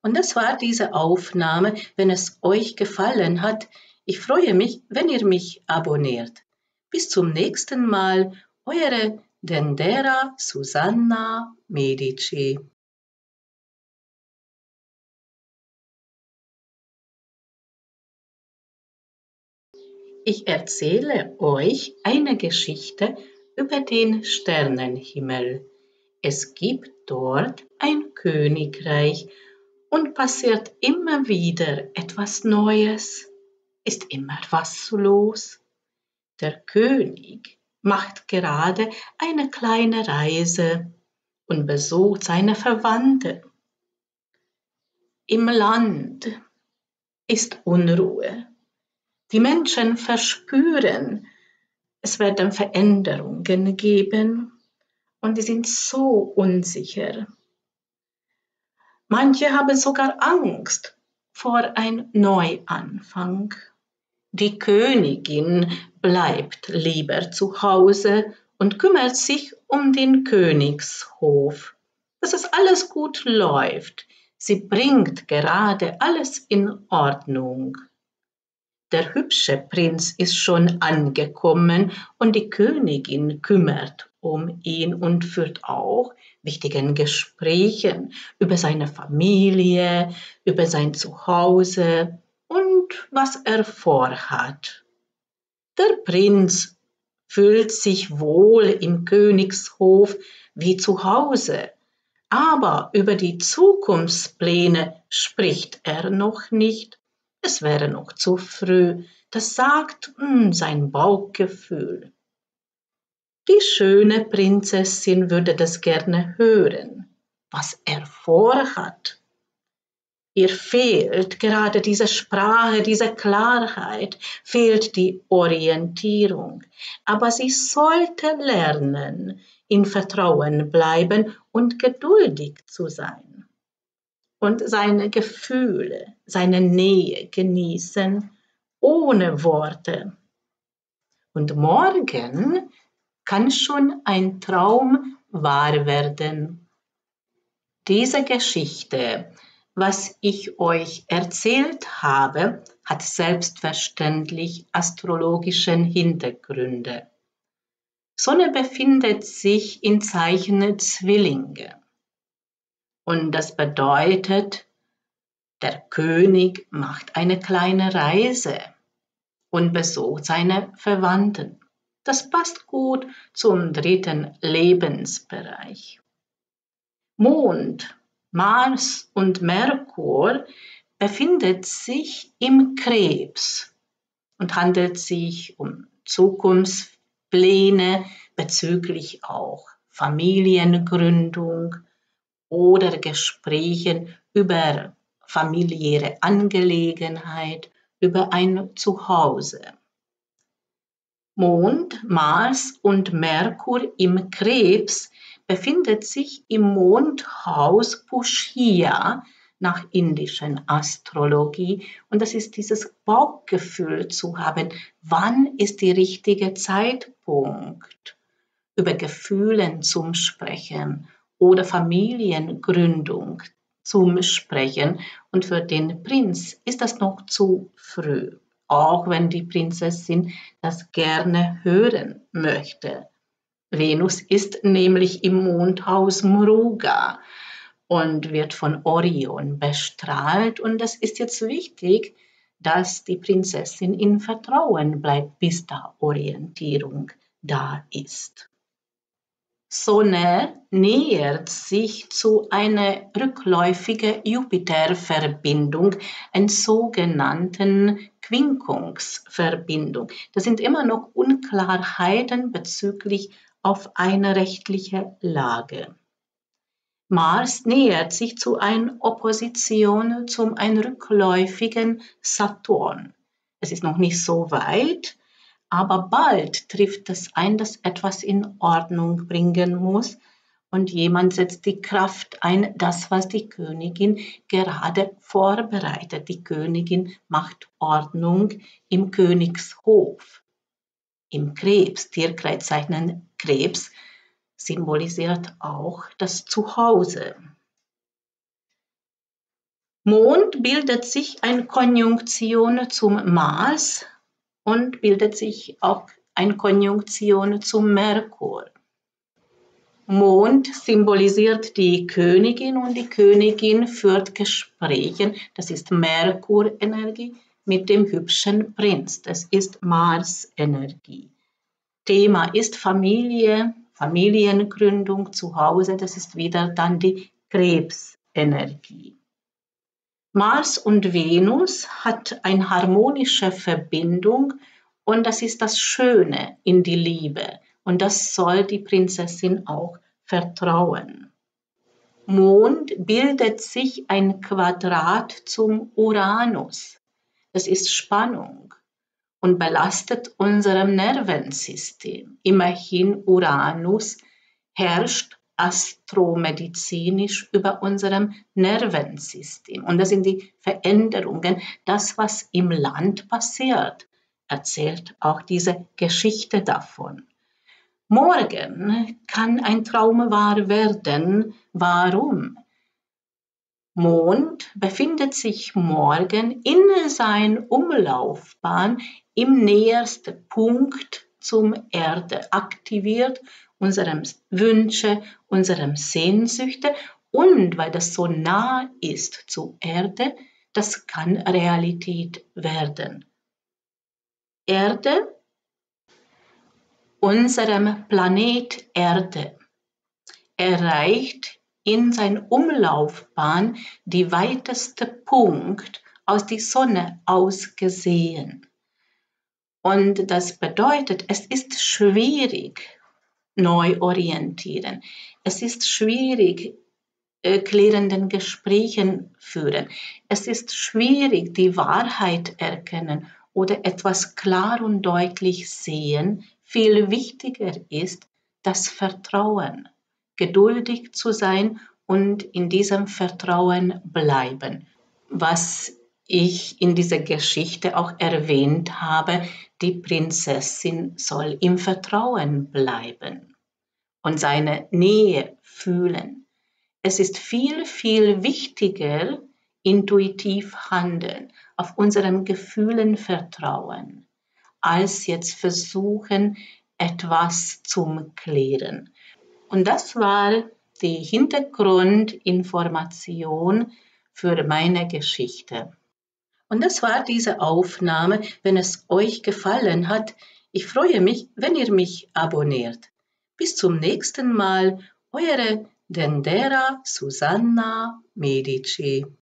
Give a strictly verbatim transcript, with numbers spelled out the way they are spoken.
Und das war diese Aufnahme. Wenn es euch gefallen hat, ich freue mich, wenn ihr mich abonniert. Bis zum nächsten Mal, eure Dendera Susanna Medici. Ich erzähle euch eine Geschichte über den Sternenhimmel. Es gibt dort ein Königreich und passiert immer wieder etwas Neues, ist immer was los. Der König macht gerade eine kleine Reise und besucht seine Verwandten. Im Land ist Unruhe. Die Menschen verspüren, es werden Veränderungen geben und die sind so unsicher. Manche haben sogar Angst vor einem Neuanfang. Die Königin bleibt lieber zu Hause und kümmert sich um den Königshof, dass es alles gut läuft. Sie bringt gerade alles in Ordnung. Der hübsche Prinz ist schon angekommen und die Königin kümmert um ihn und führt auch wichtige Gespräche über seine Familie, über sein Zuhause und was er vorhat. Der Prinz fühlt sich wohl im Königshof wie zu Hause, aber über die Zukunftspläne spricht er noch nicht. Es wäre noch zu früh, das sagt mh, sein Bauchgefühl. Die schöne Prinzessin würde das gerne hören, was er vorhat. Ihr fehlt gerade diese Sprache, diese Klarheit, fehlt die Orientierung. Aber sie sollte lernen, in Vertrauen bleiben und geduldig zu sein. Und seine Gefühle, seine Nähe genießen, ohne Worte. Und morgen kann schon ein Traum wahr werden. Diese Geschichte, was ich euch erzählt habe, hat selbstverständlich astrologischen Hintergründe. Sonne befindet sich in Zeichen Zwillinge. Und das bedeutet, der König macht eine kleine Reise und besucht seine Verwandten. Das passt gut zum dritten Lebensbereich. Mond, Mars und Merkur befindet sich im Krebs und handelt sich um Zukunftspläne bezüglich auch Familiengründung oder Gesprächen über familiäre Angelegenheit, über ein Zuhause. Mond, Mars und Merkur im Krebs befindet sich im Mondhaus Pushya nach indischen Astrologie. Und das ist dieses Bauchgefühl zu haben, wann ist der richtige Zeitpunkt, über Gefühle zum Sprechen oder Familiengründung zum Sprechen. Und für den Prinz ist das noch zu früh, auch wenn die Prinzessin das gerne hören möchte. Venus ist nämlich im Mondhaus Mruga und wird von Orion bestrahlt. Und es ist jetzt wichtig, dass die Prinzessin in Vertrauen bleibt, bis da Orientierung da ist. Sonne nähert sich zu einer rückläufigen Jupiter-Verbindung, einer sogenannten Quinkungsverbindung. Das sind immer noch Unklarheiten bezüglich auf eine rechtliche Lage. Mars nähert sich zu einer Opposition zum einem rückläufigen Saturn. Es ist noch nicht so weit, aber bald trifft es ein, dass etwas in Ordnung bringen muss und jemand setzt die Kraft ein, das, was die Königin gerade vorbereitet. Die Königin macht Ordnung im Königshof. Im Krebs, Tierkreiszeichen Krebs, symbolisiert auch das Zuhause. Mond bildet sich eine Konjunktion zum Mars und bildet sich auch eine Konjunktion zum Merkur. Mond symbolisiert die Königin und die Königin führt Gespräche. Das ist Merkur-Energie mit dem hübschen Prinz. Das ist Mars-Energie. Thema ist Familie, Familiengründung zu Hause. Das ist wieder dann die Krebsenergie. Mars und Venus hat eine harmonische Verbindung und das ist das Schöne in die Liebe. Und das soll die Prinzessin auch vertrauen. Mond bildet sich ein Quadrat zum Uranus. Das ist Spannung und belastet unserem Nervensystem. Immerhin Uranus herrscht astromedizinisch über unserem Nervensystem. Und das sind die Veränderungen, das, was im Land passiert, erzählt auch diese Geschichte davon. Morgen kann ein Traum wahr werden. Warum? Mond befindet sich morgen in seiner Umlaufbahn im nähersten Punkt zum Erde, aktiviert unsere Wünsche, unsere Sehnsüchte und weil das so nah ist zur Erde, das kann Realität werden. Erde, unserem Planet Erde, erreicht in seiner Umlaufbahn die weiteste Punkt aus der Sonne aus gesehen. Und das bedeutet, es ist schwierig, neu orientieren. Es ist schwierig, äh, klärenden Gesprächen führen. Es ist schwierig, die Wahrheit erkennen oder etwas klar und deutlich sehen. Viel wichtiger ist das Vertrauen, geduldig zu sein und in diesem Vertrauen bleiben. Was ich in dieser Geschichte auch erwähnt habe, die Prinzessin soll im Vertrauen bleiben und seine Nähe fühlen. Es ist viel, viel wichtiger, intuitiv handeln, auf unseren Gefühlen vertrauen, als jetzt versuchen, etwas zu klären. Und das war die Hintergrundinformation für meine Geschichte. Und das war diese Aufnahme. Wenn es euch gefallen hat, ich freue mich, wenn ihr mich abonniert. Bis zum nächsten Mal, eure Dendera Susanna Medici.